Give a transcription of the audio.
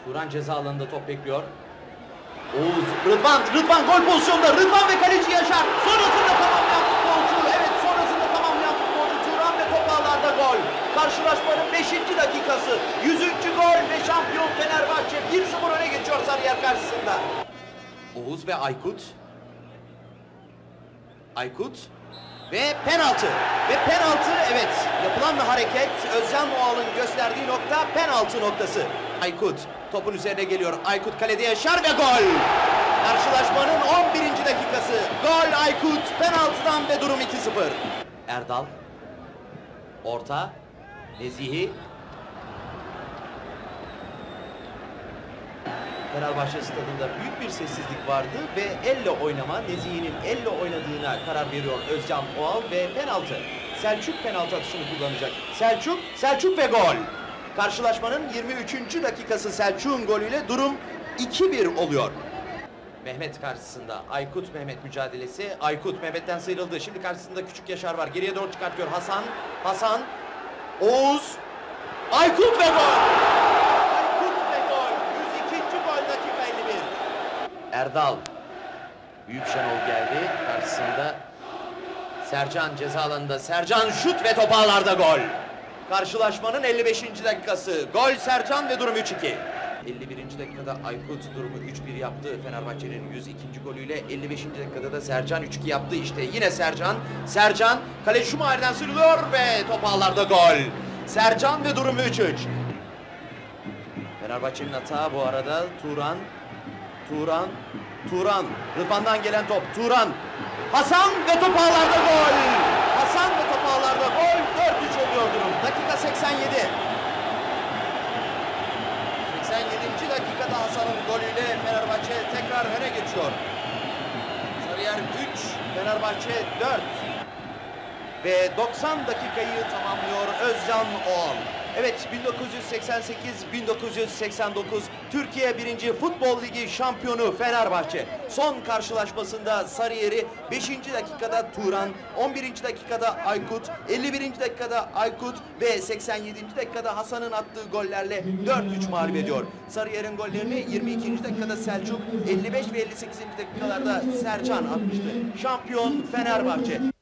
Turan ceza alanında top bekliyor. Oğuz, Rıdvan gol pozisyonunda. Rıdvan ve kaleci Yaşar. Sonrasında tamamlayan futbolcu. Evet, sonrasında tamamlayan futbolcu Turan ve top ağlarda gol. Karşılaşmanın 5. dakikası. 100. gol ve şampiyon Fenerbahçe 1-0 öne geçiyor Sarıyer karşısında. Oğuz ve Aykut. Ve penaltı. Evet, yapılan bir hareket. Özcan Oğal'ın gösterdiği nokta penaltı noktası. Aykut topun üzerine geliyor. Aykut kalede Yaşar ve gol. Karşılaşmanın 11. dakikası. Gol Aykut penaltıdan ve durum 2-0. Erdal. Orta. Nezihi. Fenerbahçe stadında büyük bir sessizlik vardı ve elle oynama, Nezihi'nin elle oynadığına karar veriyor Özcan Oğal ve penaltı. Selçuk penaltı atışını kullanacak. Selçuk ve gol. Karşılaşmanın 23. dakikası Selçuk'un golüyle durum 2-1 oluyor. Mehmet karşısında Aykut Mehmet mücadelesi. Aykut Mehmet'ten sıyrıldı. Şimdi karşısında küçük Yaşar var. Geriye doğru çıkartıyor Hasan. Oğuz. Aykut ve gol. Erdal. Büyük Şenol geldi. Karşısında Sercan ceza alanında. Sercan şut ve top ağlarda gol. Karşılaşmanın 55. dakikası. Gol Sercan ve durum 3-2. 51. dakikada Aykut durumu 3-1 yaptı. Fenerbahçe'nin 102. golüyle 55. dakikada da Sercan 3-2 yaptı. İşte yine Sercan kaleci Şumayer'den sıyrılıyor ve top ağlarda gol. Sercan ve durum 3-3. Fenerbahçe'nin hata bu arada Turan. Rıdvan'dan gelen top. Turan. Hasan ve top ağlarda gol. 4-3 oluyor durum. Dakika 87. 87. dakikada Hasan'ın golüyle Fenerbahçe tekrar öne geçiyor. Sarıyer 3, Fenerbahçe 4. Ve 90 dakikayı tamamlıyor Özcan Oğal. Evet, 1988-1989 Türkiye 1. Futbol Ligi şampiyonu Fenerbahçe. Son karşılaşmasında Sarıyer'i 5. dakikada Turan, 11. dakikada Aykut, 51. dakikada Aykut ve 87. dakikada Hasan'ın attığı gollerle 4-3 mağlup ediyor. Sarıyer'in gollerini 22. dakikada Selçuk, 55 ve 58. dakikalarda Sercan atmıştı. Şampiyon Fenerbahçe.